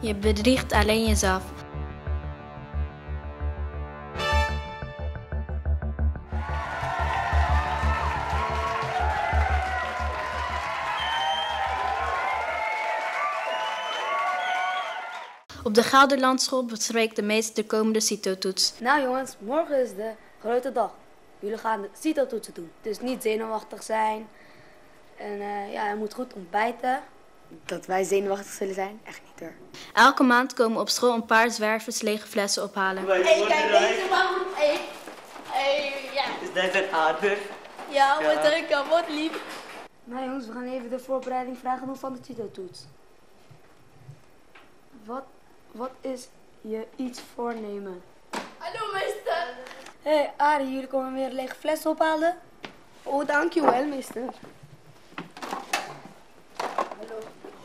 Je bedriegt alleen jezelf. Op de Gelderlandschool bespreekt de meester de komende CITO-toets. Nou jongens, morgen is de grote dag. Jullie gaan de CITO-toetsen doen. Dus niet zenuwachtig zijn. En je moet goed ontbijten. Dat wij zenuwachtig zullen zijn? Echt niet hoor. Elke maand komen op school een paar zwervers lege flessen ophalen. Kijk, deze man. Ja. Is dat een aardig? Ja, wat drinken, wat lief. Nou jongens, we gaan even de voorbereiding vragen doen van de CITO-toets. Wat is je iets voornemen? Hallo meester. Hé, Arie, jullie komen weer een lege fles ophalen? Oh, dankjewel, meester. Hallo.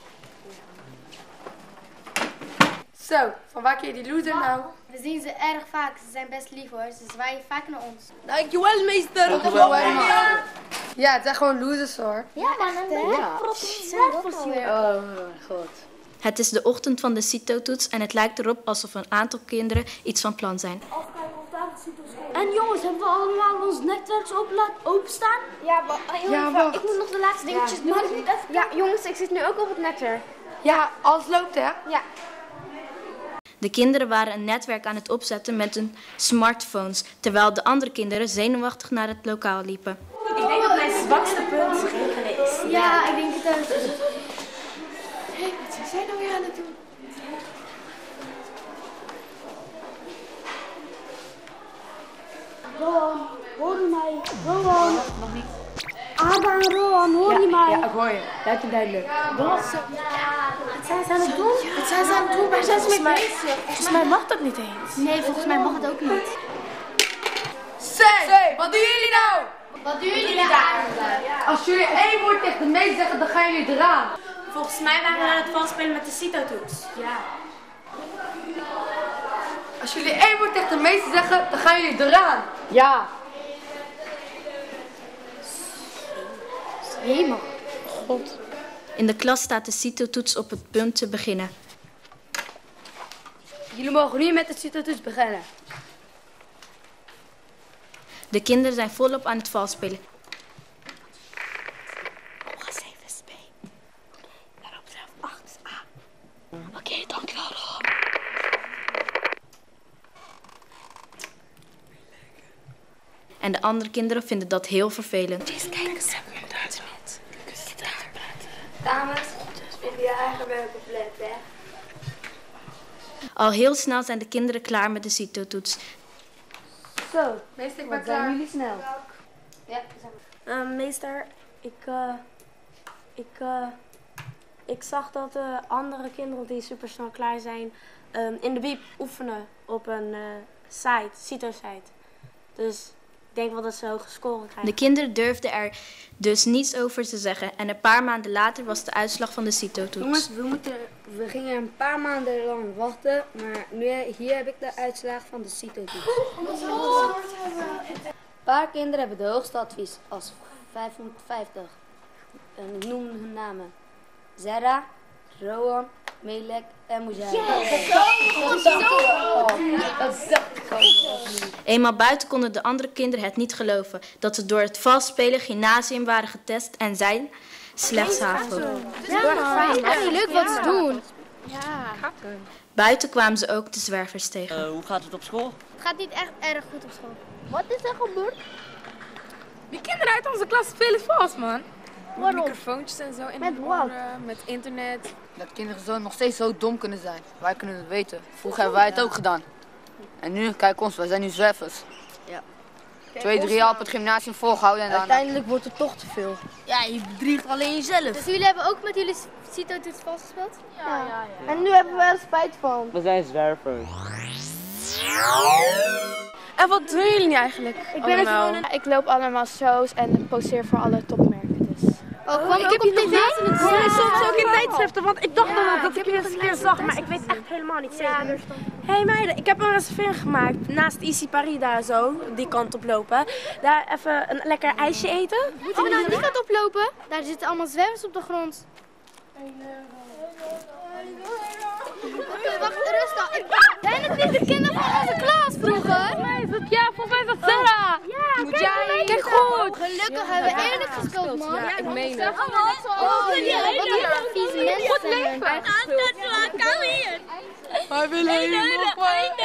Zo, van waar ken je die loser nou? We zien ze erg vaak. Ze zijn best lief hoor. Ze zwaaien vaak naar ons. Dankjewel meester. Ja, het zijn gewoon losers hoor. Ja, man. Ja. Oh, god. Het is de ochtend van de CITO-toets en het lijkt erop alsof een aantal kinderen iets van plan zijn. En jongens, hebben we allemaal ons netwerk openstaan? Ja, wacht. ik moet nog de laatste dingetjes doen. Ja, jongens, ik zit nu ook op het netwerk. Ja, alles loopt hè? Ja. De kinderen waren een netwerk aan het opzetten met hun smartphones, terwijl de andere kinderen zenuwachtig naar het lokaal liepen. Ik denk dat mijn zwakste punt rekenen is. Ja, ik denk het ook. Hé, wat zijn zij nou weer aan het doen? Rowan, hoor je mij? Rowan. Nog niet. Ada en Rowan, hoor je mij? Ja, ik hoor je. Lijkt je duidelijk. Wat zijn ze aan het doen? Wat zijn ze aan het doen? Waar zijn ze mee bezig? Volgens mij mag dat niet eens. Nee, volgens mij mag het ook niet. Say, wat doen jullie nou? Wat doen jullie daar? Als jullie één woord tegen de meester zeggen, dan gaan jullie eraan. Volgens mij waren we aan het valspelen met de CITO-toets. Ja. Als jullie één woord tegen de meester zeggen, dan gaan jullie eraan. Ja. Hemel. God. In de klas staat de CITO-toets op het punt te beginnen. Jullie mogen nu met de CITO-toets beginnen. De kinderen zijn volop aan het valspelen. Oké, 7 is B. Daarop 8 is A. Oké, dankjewel Rob. En de andere kinderen vinden dat heel vervelend. Eens kijken, ze hebben me Duits met. Dames, vind je eigen werk op let, hè? Al heel snel zijn de kinderen klaar met de CITO-toets. Zo, meester, ik ben klaar. Zijn jullie snel? Ja, Meester, ik zag dat de andere kinderen die super snel klaar zijn in de biep oefenen op een site, CITO-site. Dus ik denk wel dat ze hoge scoren krijgen. De kinderen durfden er dus niets over te zeggen en een paar maanden later was de uitslag van de CITO-toets. Jongens, we gingen een paar maanden lang wachten, maar hier heb ik de uitslag van de CITO-toets. Een paar kinderen hebben de hoogste advies als 550. En ik noem hun namen. Zara, Rowan, Melek en Mujahid. Eenmaal buiten konden de andere kinderen het niet geloven dat ze door het valspelen gymnasium waren getest en zijn slechts HAVO. Echt leuk wat ze doen. Buiten kwamen ze ook de zwervers tegen. Hoe gaat het op school? Het gaat niet echt erg goed op school. Wat is er gebeurd? Die kinderen uit onze klas spelen vals, man. Waarom? Microfoontjes en zo in Met de wat? oren, met internet. Dat kinderen zo nog steeds zo dom kunnen zijn. Wij kunnen het weten. Vroeger hebben wij het ook gedaan. En nu, kijk ons, wij zijn nu zwervers. Ja. 2, 3 jaar op het gymnasium volgehouden en daarna... Uiteindelijk wordt het toch te veel. Ja, je bedriegt alleen jezelf. Dus jullie hebben ook met jullie CITO-toets vastgespeeld? Ja. En nu hebben we er spijt van. We zijn zwervers. En wat doen jullie nu eigenlijk? Ik loop allemaal shows en poseer voor alle topmerken. Dus. Oh, kwam ook op tv? Soms ook in tijdschriften, want ik dacht dat ik het eens een keer zag, maar ik weet echt helemaal niet zeker. Hé meiden, ik heb een reservering gemaakt naast Easy Paris daar zo, die kant op lopen. Daar even een lekker ijsje eten. Moeten we nou die kant oplopen? Daar zitten allemaal zwervers op de grond. Oké, wacht, rustig. Zijn het niet de kinderen van onze klas vroeger? Ja, volgens mij is dat Sarah. Ja, kijk goed. Gelukkig hebben we eerlijk gespeeld, man. Ja, ik meen het. Oh, wat een vieze mensen zijn er. Hij wil helemaal